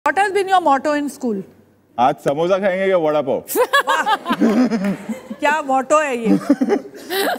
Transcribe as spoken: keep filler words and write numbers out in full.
What has been your motto in school? आज समोसा खाएंगे क्या वड़ा पाव? क्या मोटो है ये?